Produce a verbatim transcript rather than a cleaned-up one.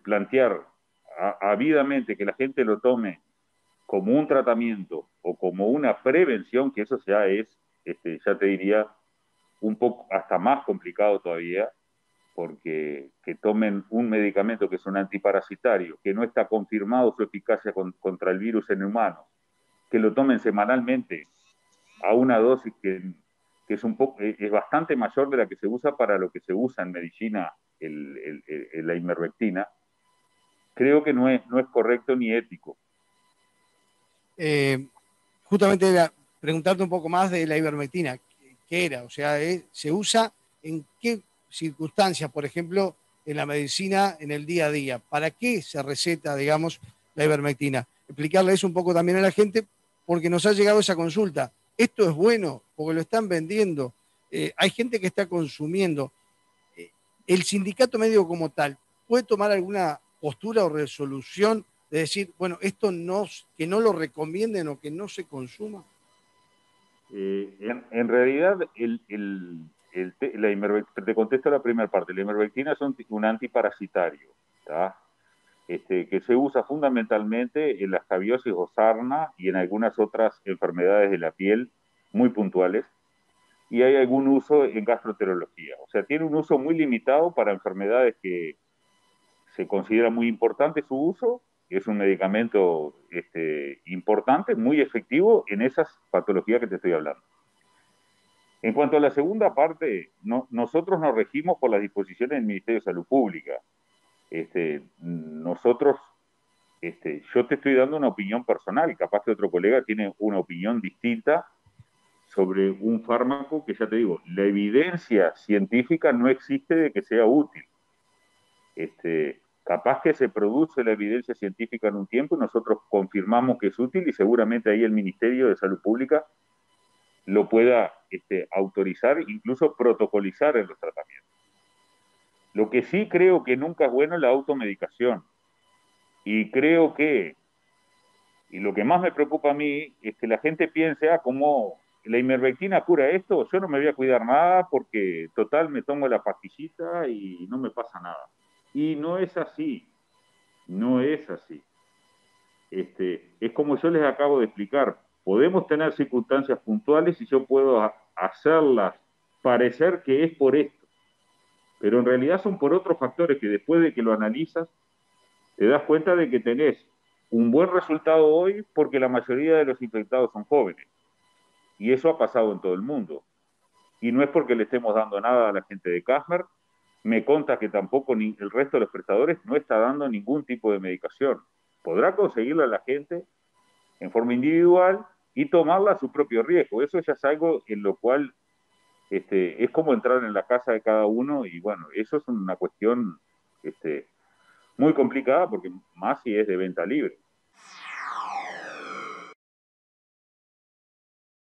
plantear ávidamente que la gente lo tome como un tratamiento o como una prevención, que eso ya es, este, ya te diría, un poco hasta más complicado todavía, porque que tomen un medicamento que es un antiparasitario, que no está confirmado su eficacia con, contra el virus en humanos, que lo tomen semanalmente a una dosis que, que es, un poco, es bastante mayor de la que se usa para lo que se usa en medicina, el, el, el, la ivermectina, creo que no es, no es correcto ni ético. Eh, justamente era preguntarte un poco más de la ivermectina. ¿Qué era? O sea, ¿eh? ¿Se usa en qué circunstancias, por ejemplo, en la medicina, en el día a día? ¿Para qué se receta, digamos, la ivermectina? Explicarle eso un poco también a la gente, porque nos ha llegado esa consulta. ¿Esto es bueno? Porque lo están vendiendo. Eh, hay gente que está consumiendo. Eh, ¿El sindicato médico como tal puede tomar alguna postura o resolución de decir, bueno, esto no, que no lo recomienden o que no se consuma? Eh, en, en, realidad, el, el, el, la ivermectina, te contesto la primera parte, la ivermectina es un, un antiparasitario, ¿tá? Este, que se usa fundamentalmente en la escabiosis o sarna y en algunas otras enfermedades de la piel muy puntuales, y hay algún uso en gastroenterología. O sea, tiene un uso muy limitado para enfermedades que se considera muy importante su uso. Es un medicamento este, importante, muy efectivo en esas patologías que te estoy hablando. En cuanto a la segunda parte, no, nosotros nos regimos por las disposiciones del Ministerio de Salud Pública. Este, nosotros, este, yo te estoy dando una opinión personal, capaz que otro colega tiene una opinión distinta sobre un fármaco que, ya te digo, la evidencia científica no existe de que sea útil. Este, capaz que se produce la evidencia científica en un tiempo y nosotros confirmamos que es útil y seguramente ahí el Ministerio de Salud Pública lo pueda este, autorizar, incluso protocolizar en los tratamientos. Lo que sí creo que nunca es bueno es la automedicación. Y creo que, y lo que más me preocupa a mí, es que la gente piense, ah, como la ivermectina cura esto, yo no me voy a cuidar nada porque total me tomo la pastillita y no me pasa nada. Y no es así, no es así. Este, es como yo les acabo de explicar, podemos tener circunstancias puntuales y yo puedo hacerlas parecer que es por esto, pero en realidad son por otros factores que después de que lo analizas, te das cuenta de que tenés un buen resultado hoy porque la mayoría de los infectados son jóvenes. Y eso ha pasado en todo el mundo. Y no es porque le estemos dando nada a la gente de Casmer, me conta que tampoco ni el resto de los prestadores no está dando ningún tipo de medicación. Podrá conseguirla la gente en forma individual y tomarla a su propio riesgo. Eso ya es algo en lo cual este, es como entrar en la casa de cada uno y bueno, eso es una cuestión este, muy complicada porque más si es de venta libre.